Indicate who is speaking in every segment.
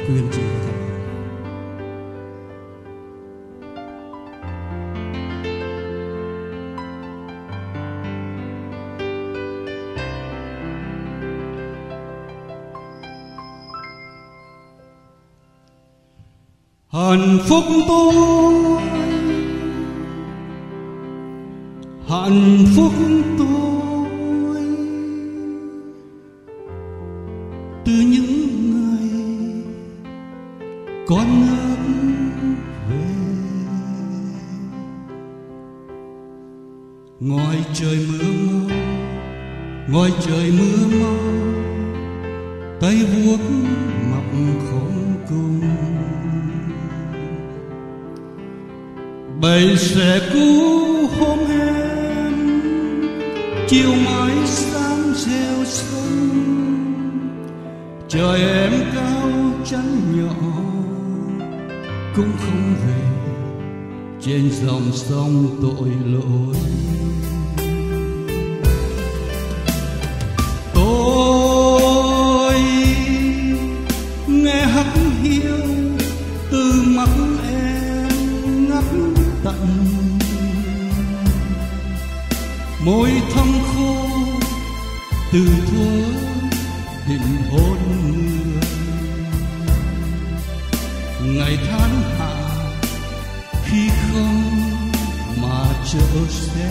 Speaker 1: quý anh chị và các bạn. Hạnh phúc tôi, hạnh phúc tôi, từ những ngày con ước về. Ngoài trời mưa mau, ngoài trời mưa mau, tay vuốt mặt không cùng. Bầy sẽ cứu hôm em, chiều mãi sáng rêu sông. Trời em cao chắn nhỏ cũng không về, trên dòng sông tội lỗi. Tôi nghe hắt hiu từ mắt em ngắt tận, môi thâm khô từ thuở định hôn người. Ngày tháng hạ khi không mà chợ xe,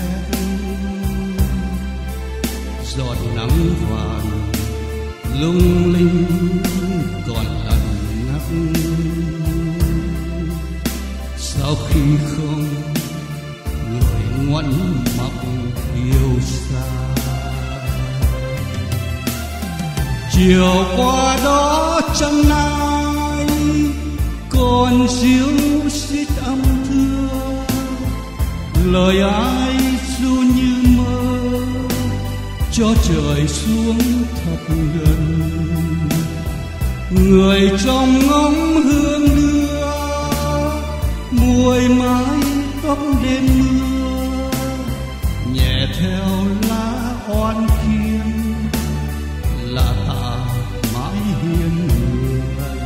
Speaker 1: giọt nắng vàng lung linh còn ẩn ngắt. Sau khi không người ngoảnh mặt yêu xa, chiều qua đó chẳng ai còn ríu rít âm thưa. Lời ai ru như mơ cho trời xuống thật gần. Người trong ngóng hương đưa muối mái tóc đêm mưa, nhẹ theo lá oan khiên là ta mãi hiên người.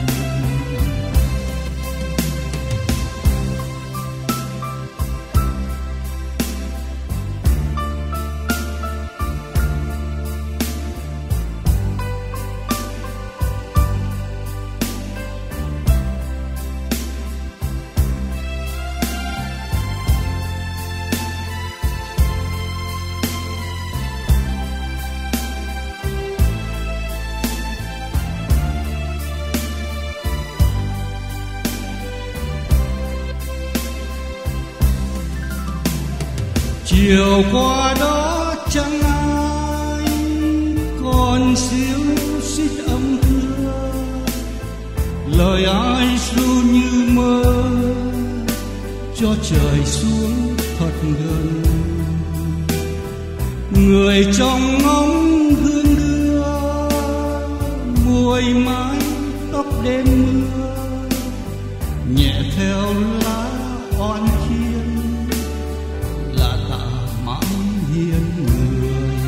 Speaker 1: Chiều qua đó chẳng ai còn ríu rít âm thưa. Lời ai ru như mơ cho trời xuống thật gần. Người trong ngóng hương đưa muối mái tóc đêm mưa, nhẹ theo lá oan khiên là ta mãi hiên người.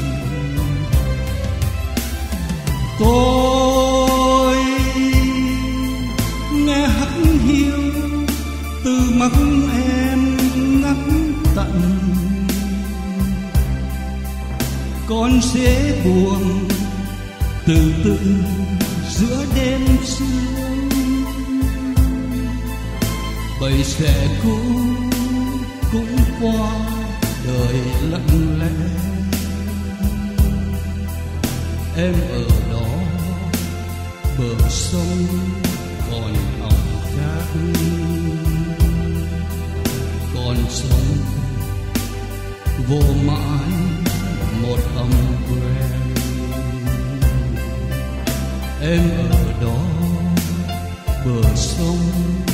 Speaker 1: Tôi nghe hắt hiu từ mắt em ngắt tận, con sẽ buồn từ từ giữa đêm sương. Bầy sẽ cứu cũng qua đời lặng lẽ, em ở đó bờ sông còn hồng khác, còn sông vô mãi một âm quen. Em ở đó bờ sông